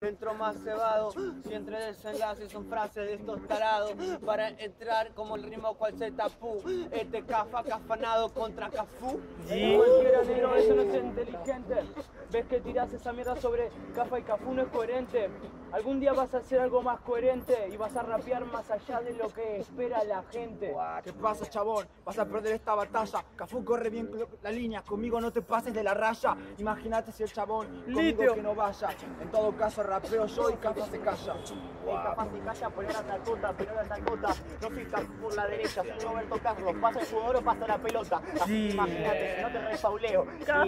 Entro más cebado, si entre desenlaces son frases de estos tarados, para entrar como el ritmo cual se tapú, cafa cafanado contra Cafú. Sí. Cualquiera negro, eso no es inteligente. Ves que tirás esa mierda sobre Cafa y Cafú, no es coherente. Algún día vas a hacer algo más coherente y vas a rapear más allá de lo que espera la gente. ¿Qué pasa, chabón? Vas a perder esta batalla. Cafú corre bien la línea, conmigo no te pases de la raya. Imagínate si el chabón conmigo que no vaya. En todo caso rapeo yo y Cafa se calla. Cafa se calla, pero ahora tacota. No soy Cafú por la derecha, soy Roberto Carlos. ¿Pasa el jugador o pasa la pelota? Así que imagínate, si no te refauleo.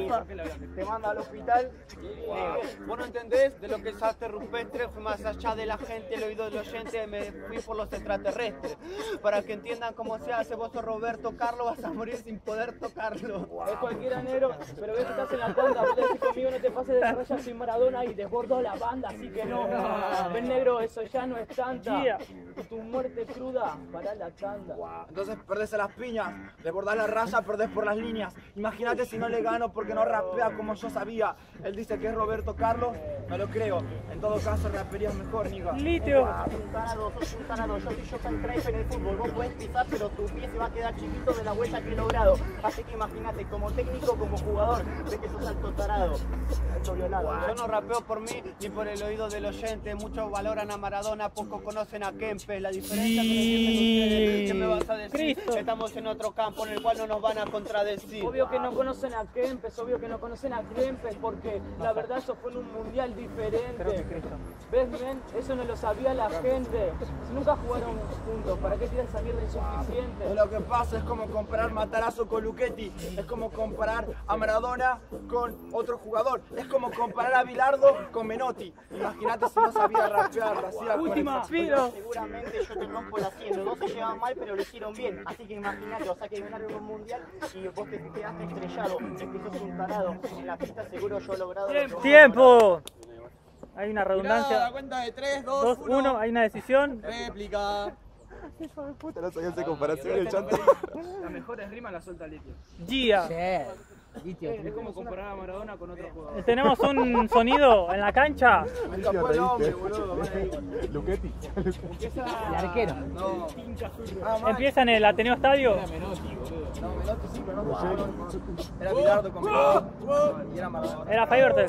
Te manda al hospital. Vos no entendés de lo que es arte rupestre, fui más allá de la gente, el oído del oyente, me fui por los extraterrestres. Para que entiendan cómo se hace, vos sos Roberto Carlos, vas a morir sin poder tocarlo. Es cualquiera negro, pero ves que estás en la tanda, vos decís conmigo no te pases de raya, soy Maradona y desbordo la banda, así que no. Ves negro, eso ya no es tanta. Y tu muerte cruda para la tanda. Entonces perdés a las piñas, desbordás la raya, perdés por las líneas. Imagínate si no le gano porque no rapea como yo sabía. Él dice que es Roberto Carlos, no lo creo. En todo caso raperías mejor, niga. Litio. Sos un tarado, yo soy Johan Cruyff en el fútbol. Vos podés pisar, pero tu pie se va a quedar chiquito de la huella que he logrado. Así que imagínate, como técnico, como jugador, ves que sos alto tarado, alto violado. Yo no rapeo por mí ni por el oído del oyente. Muchos valoran a Maradona, pocos conocen a Kempes. La diferencia que entienden ustedes, ¿qué me vas a decir? Cristo. Estamos en otro campo en el cual no nos van a contradecir. Obvio que no conocen a Kempes, obvio que no conocen a Kempes, porque la verdad eso fue en un mundial diferente. ¿Ves bien? Eso no lo sabía la gente. Si nunca jugaron juntos, ¿para qué tiran esa mierda insuficiente? Lo que pasa es como comparar Matarazzo con Luchetti, es como comparar a Maradona con otro jugador, es como comparar a Bilardo con Menotti. Imagínate si no sabía rapear, la hacía Última, con Piro. Seguramente yo te rompo la 100, los dos se llevan mal pero lo hicieron bien. Así que imagínate, o sea que ganaron un mundial y vos te quedaste estrellado, es que sos un tarado. En la pista seguro yo he logrado... ¡Tiempo! Hay una redundancia. A la cuenta de 3, 2, 2, 1, hay una decisión. réplica. Hijo de puta, no sabía hacer comparación el chanto. Las mejores rimas las suelta Litio. Gia. Es como comparar a Maradona con otro jugador. Tenemos un sonido en la cancha. Me escapó el hombre, boludo. Luchetti. El arquero. No. Empieza en el Ateneo Estadio. No, Menotti sí, pero no. Era Bilardo con Menotti. Y era Maradona. Era Fivertel.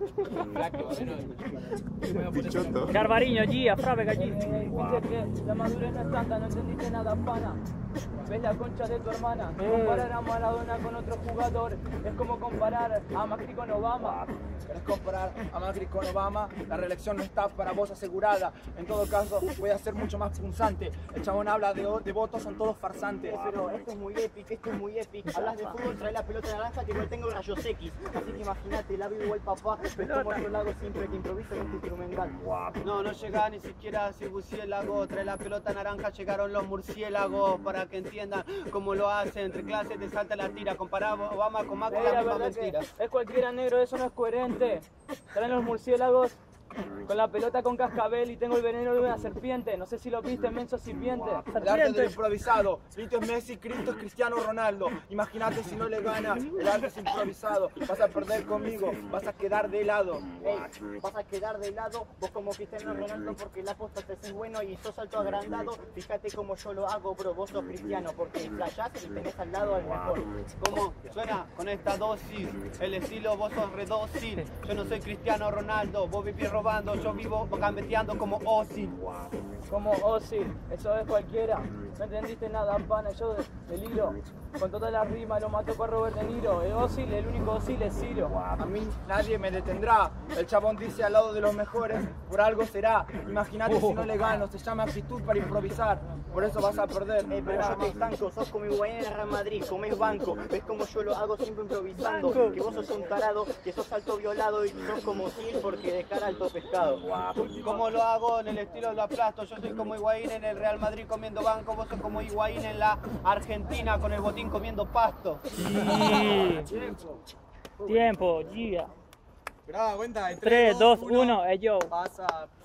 Pichoto. Garvariño, Gia, Frabe, Gallini. Dice que la madurez no es tanta, no entendiste nada, pana. Ves la concha de tu hermana. Comparar a Maradona con otro jugador es como comparar a Macri con Obama. Es comparar a Macri con Obama, la reelección no está para vos asegurada. En todo caso, voy a ser mucho más punzante. El chabón habla de votos, son todos farsantes. Pero esto es muy épico, Hablas de fútbol, trae la pelota naranja que igual tengo rayos X. Así que imagínate, la vivo igual papá, ves como yo lo hago siempre que improviso en este instrumental. No, no llega ni siquiera a ser murciélago. Trae la pelota naranja, llegaron los murciélagos. Para que entiendan cómo lo hacen. Entre clases te salta la tira. Comparar a Obama con Macri, la misma mentira. Es cualquiera negro, eso no es coherente. Traen los murciélagos con la pelota con cascabel y tengo el veneno de una serpiente. No sé si lo viste, menso sirviente. El arte del improvisado. Litio es Messi, Cristo es Cristiano Ronaldo. Imagínate si no le gana, el arte es improvisado. Vas a perder conmigo, vas a quedar de lado. Vas a quedar de lado, vos como Cristiano Ronaldo porque la posta te haces bueno y sos alto agrandado. Fíjate cómo yo lo hago, bro, vos sos cristiano porque flayás y tenés al lado al mejor. ¿Cómo suena con esta dosis? El estilo vos sos redócil. Yo no soy Cristiano Ronaldo, vos vivís robando, yo vivo gambeteando como Ozil. Como Ozil, eso es cualquiera. No entendiste nada, pana, yo deliro. Con toda la rima lo mató con Robert De Niro. El Ozil, el único Ozil es Ciro. A mí nadie me detendrá. El chabón dice al lado de los mejores, por algo será. Imagínate si no le gano, se llama actitud para improvisar. Por eso vas a perder. Pero yo te estanco, sos como Higuaín en el Real Madrid, comés banco. Ves como yo lo hago siempre improvisando. Que vos sos un tarado, que sos alto violado y sos como Gil porque de cara alto pescado. Como lo hago en el estilo lo aplasto. Yo soy como Higuaín en el Real Madrid comiendo banco. Vos sos como Higuaín en la Argentina con el botín comiendo pasto. Sí. Tiempo, Gia. Esperá, cuenta de 3, 2, 1, yo. Pasa.